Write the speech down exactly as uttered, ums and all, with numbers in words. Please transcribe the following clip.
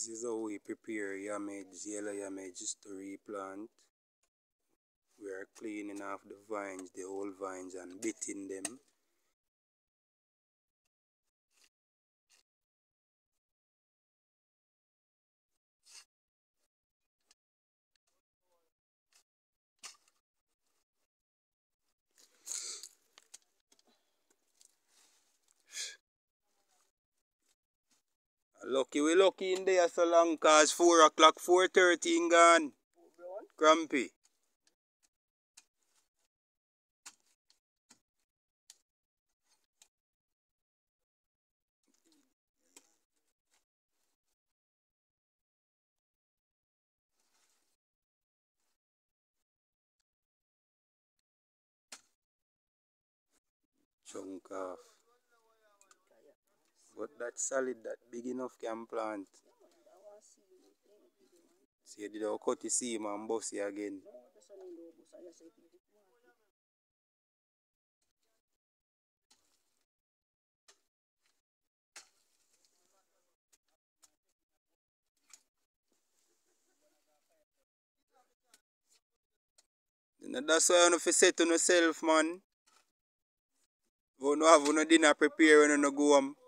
This is how we prepare yamage, yellow yamage to replant. We are cleaning off the vines, the old vines, and beating them. Lucky we lucky in there so long cause four o'clock, four thirteen gone. Grumpy. Chunk off. But that solid, that big enough can plant. See, you did a cut the seam and bust it again. That's why you have to say to yourself, man. You don't have no dinner prepare when you go home.